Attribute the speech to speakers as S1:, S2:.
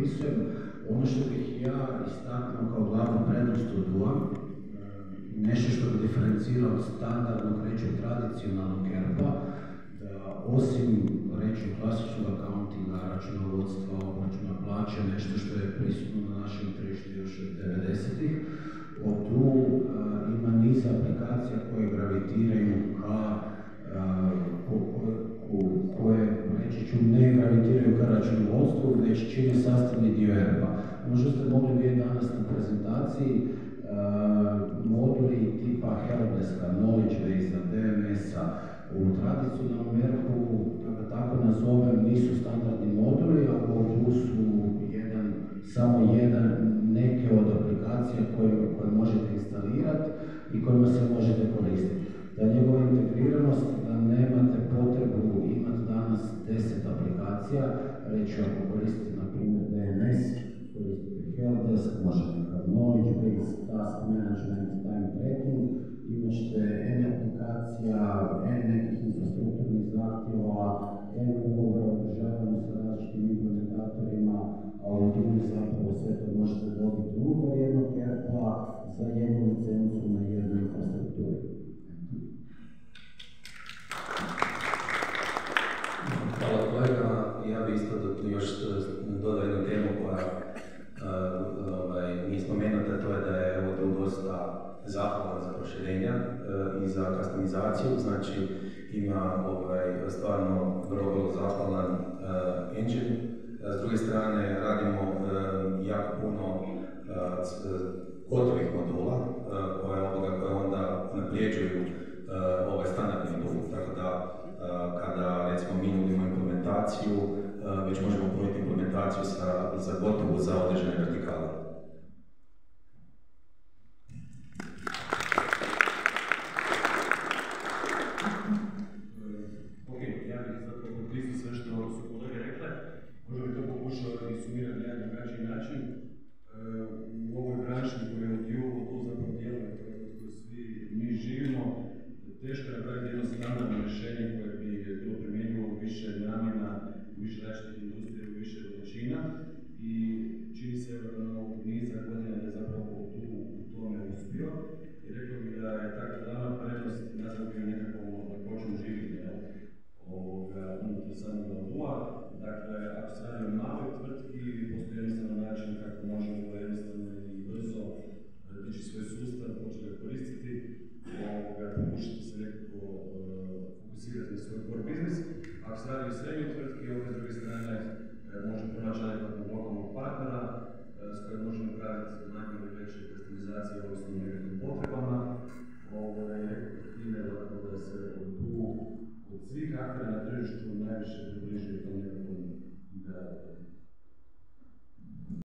S1: opisujem. Ono što bih ja istaknuo kao glavnu prednost od DUA, nešto što bi diferencirao od standardnog, reći tradicionalnog ERP-a, da osim reći klasičnog accountinga, računovodstva, obračuna plaće, nešto što je prisutno na našem tržištu još od 90-ih, od tu ima niz aplikacija koje gravitiraju ka koje, reći ću, ne gravitiraju ka računovodstvu, već čine sastavni dio ERP-a. Možda ste mogli vidjeti danas na prezentaciji moduli tipa helpdeska, knowledge base-a, DMS-a. U tradicionalnom ERP-u, da ga tako nazovem, nisu standardni moduli, a tu su samo neke od aplikacija koje možete instalirati i kojima se možete koristiti. Da njegova integriranost, da nemate potrebu imati danas 10 aplikacija, reći ako koristite na primjer DNS, koristite helpdesk, možete knowledge base, task management, time tracking, imat ćete N aplikacija, N nekih infrastrukturnih zahtjeva, N ugovora o održavanju sa različitim implementatorima, a u drugom zapravo sve to možete dobiti unutar jednog ERP-a za jednu licencu na jednoj infrastrukturi.
S2: Hvala kolega, ja bih isto još dodao jednu temu koja nije spomenuta, to je da je ovo tu dosta zahvalan za proširenja i za customizaciju, znači ima stvarno vrlo zahvalan engine. S druge strane radimo jako puno gotovih modula koje onda naprijeđuju ovaj standardni modul, tako da kada recimo mi nudimo implementaciju, već možemo ponuditi implementaciju za gotovu za određene vertikale.
S3: Ok, ja bih zapravo koristio sve što su kolege rekle. Možda bih to pokušao i sumirati na jedan drugačiji način. U ovoj branši koja je tu zapravo djeluje, koju svi mi živimo, teško je napraviti jedno standardno rješenje koje bi bilo primjenjivo u više namjena, u više različitih industrija, u više veličina i čini se da ovog niza godina da je zapravo tu u tome uspio i rekao bih da je takva glavna prednost nazvati nekakvom lakoćom življenja unutar samog DUA. Dakle, ako se radi o maloj tvrtki, postoji jednostavan način kako možemo jednostavno i brzo dići svoj sustav, početi ga koristiti, pokušati se nekako fokusirati na svoj core biznis. Ako se radi o srednjoj tvrtki, s druge strane možemo pronaći nekakvog lokalnog partnera s kojim možemo praviti manje ili veće customizacije ovisno o nekakvim potrebama. Time da se tu od svih aktera na tržištu najviše približi tom nekakvom idealu.